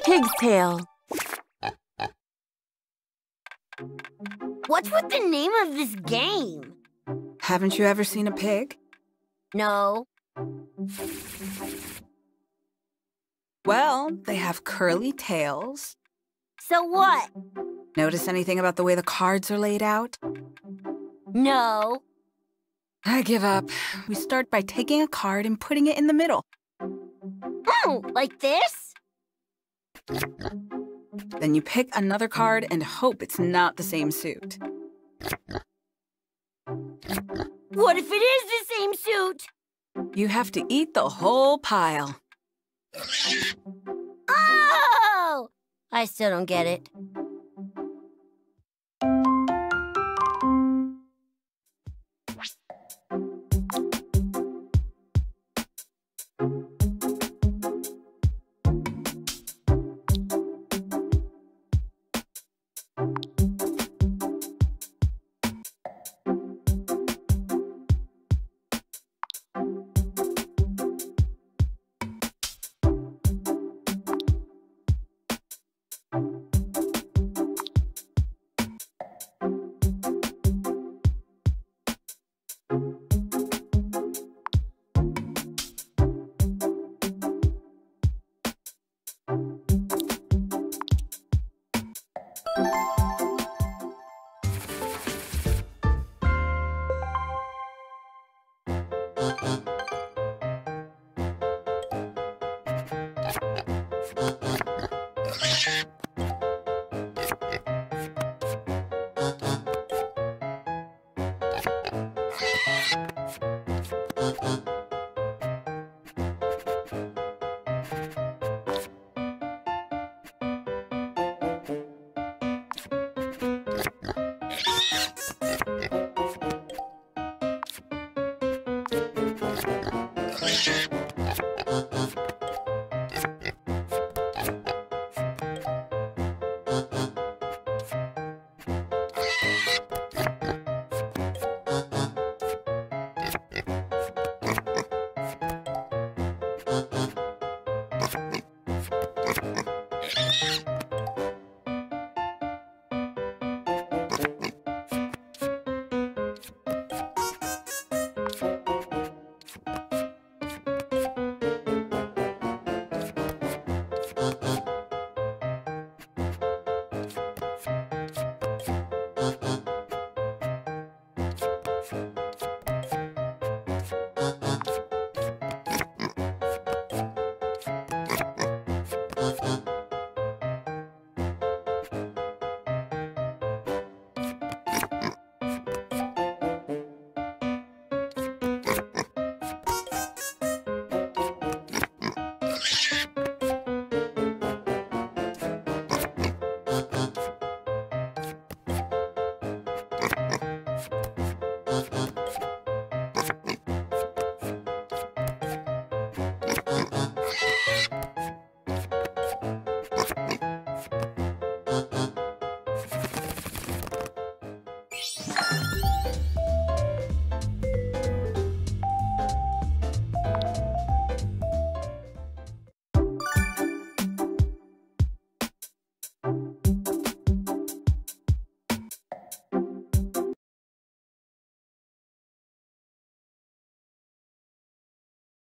Pig's tail. What's with the name of this game? Haven't you ever seen a pig? No. Well, they have curly tails. So what? Notice anything about the way the cards are laid out? No. I give up. We start by taking a card and putting it in the middle. Oh, like this? Then you pick another card and hope it's not the same suit. What if it is the same suit? You have to eat the whole pile. Oh! I still don't get it.